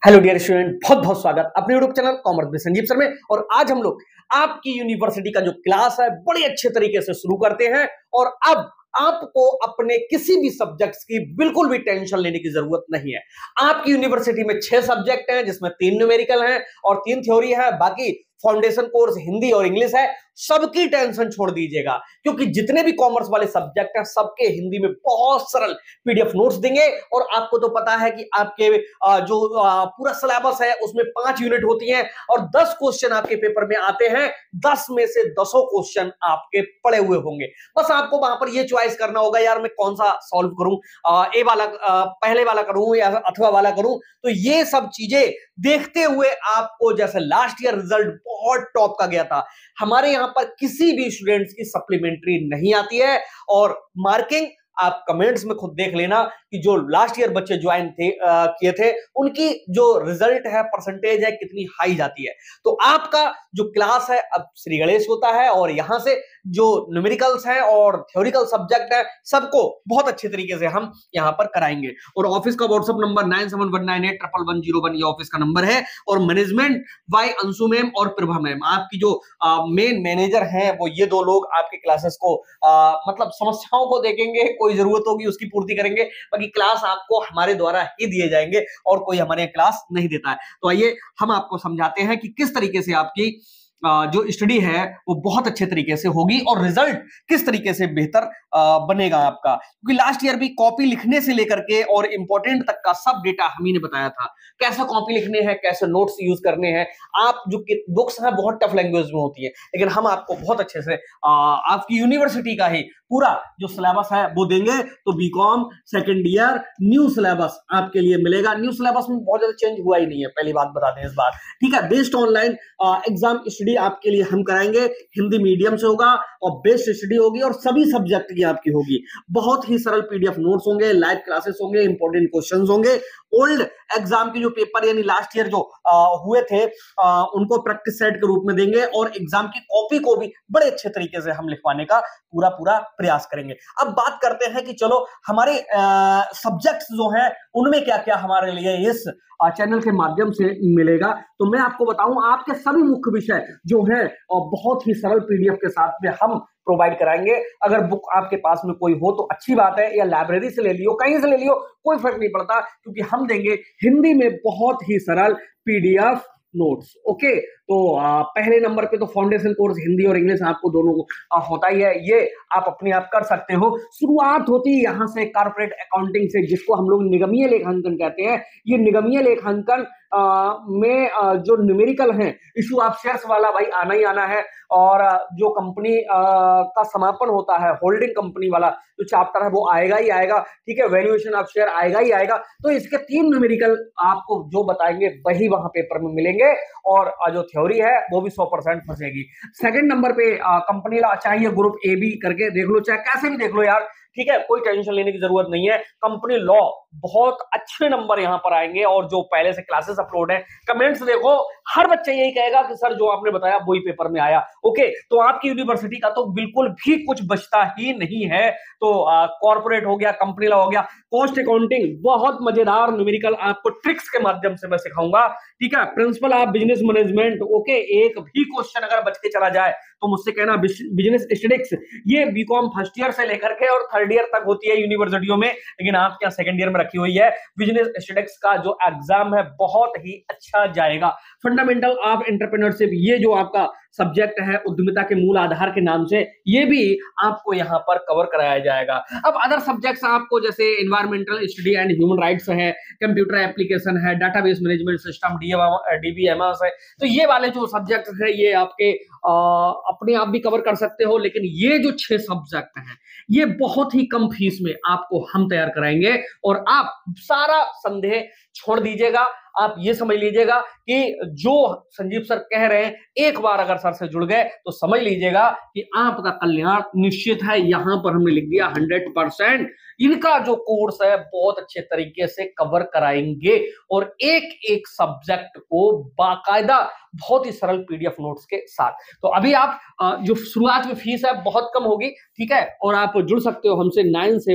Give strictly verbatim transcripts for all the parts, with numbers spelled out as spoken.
Hello dear student, बहुत बहुत स्वागत अपने यूट्यूब चैनल कॉमर्स में संजीव सर में। और आज हम लोग आपकी यूनिवर्सिटी का जो क्लास है बड़े अच्छे तरीके से शुरू करते हैं। और अब आपको अपने किसी भी सब्जेक्ट्स की बिल्कुल भी टेंशन लेने की जरूरत नहीं है। आपकी यूनिवर्सिटी में छह सब्जेक्ट हैं, जिसमें तीन न्यूमेरिकल हैं और तीन थ्योरी है। बाकी फाउंडेशन कोर्स हिंदी और इंग्लिश है। सबकी टेंशन छोड़ दीजिएगा, क्योंकि जितने भी कॉमर्स वाले सब्जेक्ट हैं सबके हिंदी में बहुत सरल पीडीएफ नोट्स देंगे। और आपको तो पता है कि आपके जो पूरा सिलेबस है उसमें पांच यूनिट होती हैं और दस क्वेश्चन आपके पेपर में आते हैं। दस में से दसों क्वेश्चन आपके पड़े हुए होंगे। बस आपको वहां पर यह चॉइस करना होगा, यार मैं कौन सा सॉल्व करूं, ए वाला आ, पहले वाला करूं या अथवा वाला करूं। तो ये सब चीजें देखते हुए आपको, जैसे लास्ट ईयर रिजल्ट बहुत टॉप का गया था, हमारे यहां पर किसी भी स्टूडेंट्स की सप्लीमेंट्री नहीं आती है। और मार्किंग आप कमेंट्स में खुद देख लेना कि जो लास्ट ईयर बच्चे ज्वाइन थे किए थे उनकी जो रिजल्ट है, परसेंटेज है, कितनी हाई जाती है। तो आपका जो क्लास है अब श्री गणेश होता है और यहां से जो न्यूमेरिकल्स हैं और थ्योरिकल सब्जेक्ट है सबको बहुत अच्छे तरीके से हम यहां पर कराएंगे। और ऑफिस का WhatsApp number nine seven one nine eight triple one zero one ये ऑफिस का नंबर है। और मैनेजमेंट बाय अंशु मैम और प्रभा मैम, आपकी जो मेन मैनेजर हैं, वो ये दो लोग आपके क्लासेस को आ, मतलब समस्याओं को देखेंगे, कोई जरूरत होगी उसकी पूर्ति करेंगे। बाकी क्लास आपको हमारे द्वारा ही दिए जाएंगे और कोई हमारे क्लास नहीं देता है। तो आइए हम आपको समझाते हैं कि किस तरीके से आपकी जो स्टडी है वो बहुत अच्छे तरीके से होगी और रिजल्ट किस तरीके से बेहतर बनेगा आपका। क्योंकि लास्ट ईयर भी कॉपी लिखने से लेकर के और इंपॉर्टेंट तक का सब डेटा हम ही ने बताया था, कैसे कॉपी लिखने हैं, कैसे नोट्स यूज करने हैं। आप जो बुक्स हैं बहुत टफ लैंग्वेज में होती है, लेकिन हम आपको बहुत अच्छे से आपकी यूनिवर्सिटी का ही पूरा जो सिलेबस है वो देंगे। तो BCom second year new syllabus आपके लिए मिलेगा। न्यू सिलेबस में बहुत ज्यादा चेंज हुआ ही नहीं है, पहली बात बता दें इस बार, ठीक है। बेस्ड ऑनलाइन एग्जाम स्टडी आपके लिए हम कराएंगे, हिंदी मीडियम से होगा और बेस्ट स्टडी होगी और सभी सब्जेक्ट की आपकी होगी। बहुत ही सरल पीडीएफ नोट्स होंगे, लाइव क्लासेस होंगे, इंपॉर्टेंट क्वेश्चंस होंगे। ओल्ड एग्जाम के जो पेपर यानी लास्ट ईयर जो आ, हुए थे आ, उनको प्रैक्टिस सेट के रूप में देंगे और एग्जाम की कॉपी को भी बड़े अच्छे तरीके से हम लिखवाने का पूरा पूरा प्रयास करेंगे। अब बात करते हैं कि चलो हमारे सब्जेक्ट्स जो हैं उनमें क्या क्या हमारे लिए इस चैनल के माध्यम से मिलेगा। तो मैं आपको बताऊं, आपके सभी मुख्य विषय जो हैं और बहुत ही सरल पीडीएफ के साथ में हम प्रोवाइड कराएंगे। अगर बुक आपके पास में कोई हो तो अच्छी बात है, या लाइब्रेरी से ले लियो, कहीं से ले लियो, कोई फर्क नहीं पड़ता, क्योंकि हम देंगे हिंदी में बहुत ही सरल पीडीएफ नोट्स। ओके, तो आ, पहले नंबर पे तो फाउंडेशन कोर्स हिंदी और इंग्लिश आपको दोनों को आ, होता ही है, ये आप अपने आप कर सकते हो। शुरुआत होती है यहाँ से कारपोरेट अकाउंटिंग से, जिसको हम लोग निगमीय लेखांकन कहते हैं। ये निगमीय लेखांकन आ, में आ, जो न्यूमेरिकल हैं, इशू ऑफ शेयर्स वाला भाई आना ही आना है। और आ, जो कंपनी का समापन होता है, होल्डिंग कंपनी वाला जो चैप्टर है वो आएगा ही आएगा, ठीक है। वैल्यूएशन ऑफ शेयर आएगा ही आएगा। तो इसके तीन न्यूमेरिकल आपको जो बताएंगे वही वहां पेपर में मिलेंगे और जो थ्योरी है वो भी सौ परसेंट फंसेगी। सेकंड नंबर पे कंपनी ला, चाहिए ग्रुप ए बी करके देख लो, चाहे कैसे भी देख लो यार, ठीक है, कोई टेंशन लेने की जरूरत नहीं है। कंपनी लॉ बहुत अच्छे नंबर यहां पर आएंगे और जो पहले से क्लासेस अपलोड है, कमेंट्स देखो, हर बच्चे यही कहेगा कि सर जो आपने बताया वही पेपर में आया। ओके, तो आपकी यूनिवर्सिटी का तो बिल्कुल भी कुछ बचता ही नहीं है। तो कॉर्पोरेट हो गया, कंपनी लॉ हो गया, कॉस्ट अकाउंटिंग, बहुत मजेदार न्यूमेरिकल आपको ट्रिक्स के माध्यम से मैं सिखाऊंगा, ठीक है। Principle of business management, okay, एक भी क्वेश्चन अगर बच के चला जाए तो मुझसे कहना। बिजनेस स्टैटिस्टिक्स, ये बीकॉम फर्स्ट ईयर से लेकर के और थर्ड ईयर तक होती है यूनिवर्सिटियों में, लेकिन आप क्या सेकंड ईयर में रखी हुई है। बिजनेस स्टैटिस्टिक्स का जो एग्जाम है बहुत ही अच्छा जाएगा। फंडामेंटल ऑफ एंटरप्रेन्योरशिप, ये जो आपका सब्जेक्ट है उद्यमिता के मूल आधार के नाम से, ये भी आपको यहाँ पर कवर कराया जाएगा। अब अदर सब्जेक्ट्स आपको जैसे environmental study and human rights है, कंप्यूटर एप्लीकेशन है, डाटाबेस मैनेजमेंट सिस्टम डीबीएमएस है। तो ये वाले जो सब्जेक्ट है ये आपके आ, अपने आप भी कवर कर सकते हो, लेकिन ये जो छह सब्जेक्ट हैं ये बहुत ही कम फीस में आपको हम तैयार कराएंगे। और आप सारा संदेह छोड़ दीजिएगा, आप ये समझ लीजिएगा कि जो संजीव सर कह रहे हैं, एक बार अगर सर से जुड़ गए तो समझ लीजिएगा कि आपका कल्याण निश्चित है। यहां पर हमने लिख दिया हंड्रेड परसेंट इनका जो कोर्स है बहुत अच्छे तरीके से कवर कराएंगे और एक एक सब्जेक्ट को बाकायदा बहुत ही सरल पीडीएफ नोट्स के साथ। तो अभी आप जो शुरुआत में फीस है बहुत कम होगी, ठीक है, और आप जुड़ सकते हो हमसे nine seven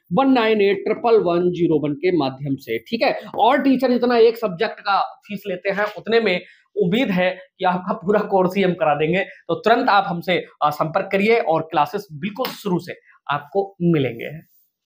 one nine eight triple one zero one के माध्यम से। ठीक है, और टीचर जितना एक सब्जेक्ट का फीस लेते हैं उतने में उम्मीद है कि आपका पूरा कोर्स ही हम करा देंगे। तो तुरंत आप हमसे संपर्क करिए और क्लासेस बिल्कुल शुरू से आपको मिलेंगे।